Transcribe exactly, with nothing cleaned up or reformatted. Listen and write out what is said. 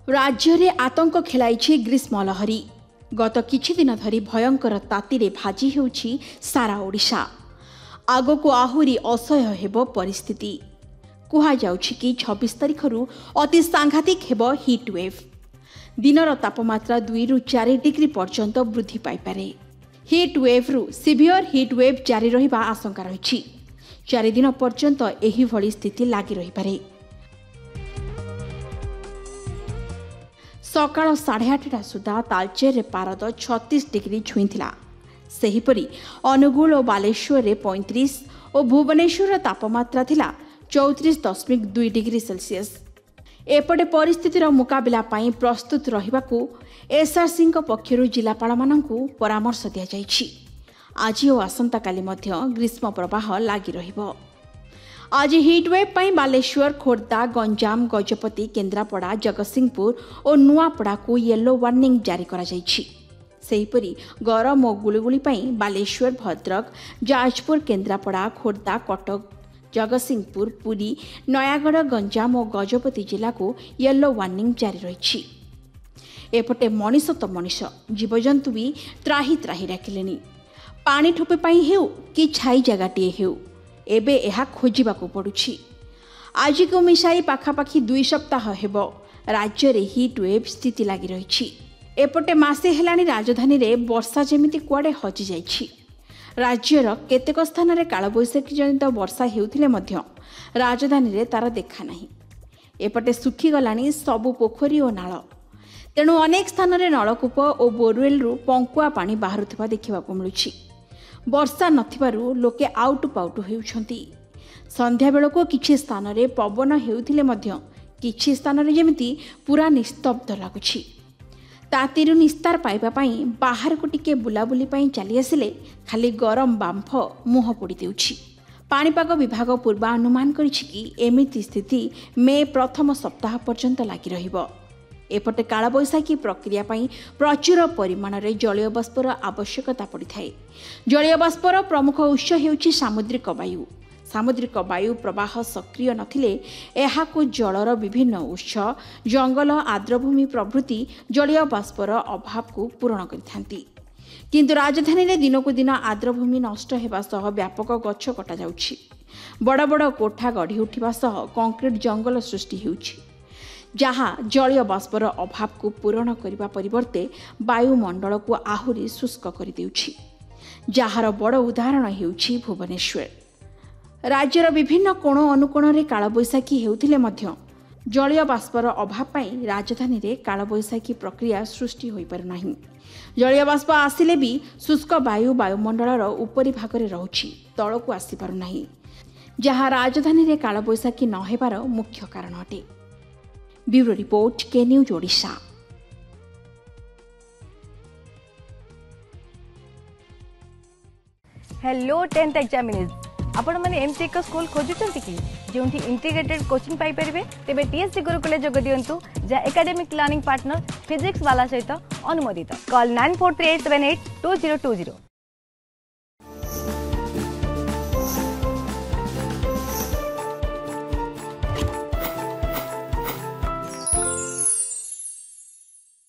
राज्य में आतंक खेलाई ग्रीष्म लहरी। गत किछि दिन धरी भयंकर तातीरे भाजी हेउछि सारा ओडिशा। आगको आहुरी असह्य हेबो परिस्थिति। कुहा जाउछि कि छब्बीस तारिख रु अति सांघातिक हेबो हीट वेव। दिनर तापमात्रा दुई रु चार डिग्री पर्यंत वृद्धि पाइपारे। हीट वेव रु सिवियर हीट वेव जारी रहिबा आशंका रहिछि। चार दिन पर्यंत एही भली स्थिति लागि रहिपारे। सकाळ साढ़े आठटा सुधा तालचेर पारद छत्तीस डिग्री छुईला। सेहीपरि अनुगुल और बालेश्वर में पैंतीस और भुवनेश्वर तापमात्रा थिला चौतीस दशमिक दुई डिग्री सेल्सियस। एपटे परिस्थितिर मुकाबिला पाई प्रस्तुत रहिबाकू एसआरसी पक्षरु जिलापाल मानकू परामर्श दिया जाइछि। आज और आसंता काली मध्य ग्रीष्म प्रवाह लागि रहिबो। आज हिटवेव पाई बालेश्वर, खोर्धा, गंजाम, गजपति, केन्द्रापड़ा, जगतसिंहपुर और नुआपड़ा को येलो वार्निंग जारी करा जाइछि। सेहीपरि गरम और गुळुगुळी पाई बालेश्वर, भद्रक, जाजपुर, केन्द्रापड़ा, खोर्धा, कटक, जगतसिंहपुर, पुरी, नयागढ़, गंजाम और गजपति जिला को येलो वार्निंग जारी रही। एपटे मनीष तो मनीष जीवजंतु भी त्राही त्राही डाकिलेनी। पानी ठोपे पाई हेउ कि छाई जगाटीए हेउ एबे एहा खोजिबाकू पड़ुछि। आज को मिसाई पाखापाखी दुई सप्ताह हेबो राज्य रे हीट वेव स्थिति लागि रहिछि। एपटे मासे हेलानी राजधानी रे वर्षा जेमिति कुआडे हजि जाइछि। राज्यर केतेक स्थान रे कालबैशाखी जनित वर्षा हेउथिले मध्य राजधानी रे तार देखा नाही। एपटे सुखी गलानी सबु पोखरी और नाଳ। तेणु अनेक स्थान रे नलकूप और बोरवेल रु पंकुआ पानी बाहरुथिबा देखिबाकू मिलुछि। वर्षा नथिबारु लोके आउटु पाउटु हेउछंती। संध्या बेलको किछि स्थान रे पवन हेउथिले मध्य किछि स्थान रे जेमिति पूरा निस्तब्ध लागुछि। तातीरु निस्तार पाइबा पाई बाहर को टिके बुलाबुली पाई चली आसिले खाली गरम बांफ मुह पोड़ी देउछि। पाणीपाग विभाग पूर्वानुमान करिछि कि एमिति स्थिति मे प्रथम सप्ताह पर्यंत लागि रहिबो। एपटे कालबैशाखी प्रक्रिया पाई प्रचुर परिमाण रे जलीय बाष्पर आवश्यकता पड़िथाए। जलीय बाष्पर प्रमुख उत्स हेउछि सामुद्रिक वायु। सामुद्रिक वायु प्रवाह सक्रिय नथिले एहाकु जलर विभिन्न उत्स, जंगल, आर्द्रभूमि प्रभृति जलीय बाष्पर अभाव को पूरण करिथांती। किंतु राजधानी रे दिनकु दिन आर्द्रभूमि नष्ट हेबा सह व्यापक गछ कटा जाउछि। बड़ बड़ कोठा गढ़ी उठिबा सह कंक्रीट जंगल सृष्टि हेउछि, जहाँ जलीय बाष्पर अभाव को पूरण करने परिवर्ते वायुमंडल को आहुरी शुष्क कर देउछि। जार बड़ उदाहरण हेउछि भुवनेश्वर। राज्यर विभिन्न कोण अनुकोण रे कालबैशाखी हेउथिले मध्य जलीय बाष्पर अभाव पाई राजधानी रे कालबैशाखी प्रक्रिया सृष्टि होई पारु नाही। जलीय बाष्प आसिले भी शुष्क वायु वायुमंडलर उपरी भाग रे रहुछि, तळकु आसी पारु नाही, जहाँ राजधानी रे कालबैशाखी न हेबार मुख्य कारण अटे। ब्यूरो रिपोर्ट के news Odisha. Hello tenth examinees आपण माने एमती एक स्कूल खोजुचंती कि जोंठी इंटीग्रेटेड कोचिंग पाई परिबे तेबे टीएससी गुरुकुले जोग दियंतु जा एकेडमिक लर्निंग पार्टनर फिजिक्स वाला सहित अनुमोदित। Call nine four three eight seven eight two zero two zero.